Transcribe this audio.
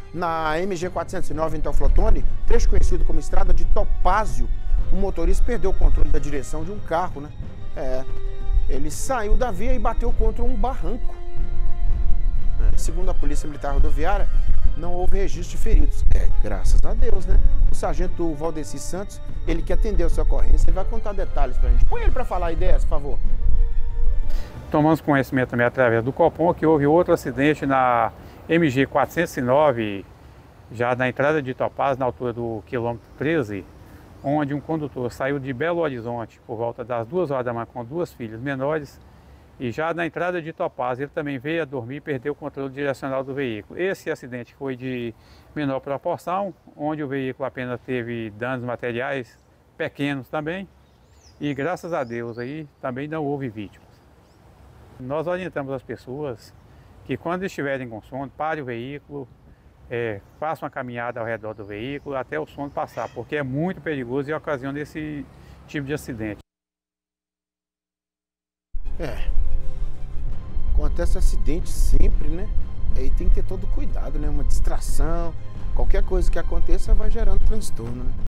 Na MG 409 em Teoflotone, trecho conhecido como Estrada de Topázio, um motorista perdeu o controle da direção de um carro, né? Ele saiu da via e bateu contra um barranco. Segundo a Polícia Militar Rodoviária, não houve registro de feridos. Graças a Deus, né? O sargento Valdeci Santos, ele que atendeu essa ocorrência, ele vai contar detalhes pra gente. Põe ele pra falar ideias, por favor. Tomamos conhecimento também através do Copom que houve outro acidente na MG 409, já na entrada de Topaz, na altura do quilômetro 13, onde um condutor saiu de Belo Horizonte por volta das 2 horas da manhã com 2 filhas menores, e já na entrada de Topaz ele também veio a dormir e perdeu o controle direcional do veículo. Esse acidente foi de menor proporção, onde o veículo apenas teve danos materiais pequenos também, e graças a Deus aí também não houve vítimas. Nós orientamos as pessoas que quando estiverem com sono, pare o veículo, façam uma caminhada ao redor do veículo até o sono passar, porque é muito perigoso e ocasiona esse tipo de acidente. Acontece acidente sempre, né? Aí tem que ter todo cuidado, né? Uma distração, qualquer coisa que aconteça vai gerando transtorno, né?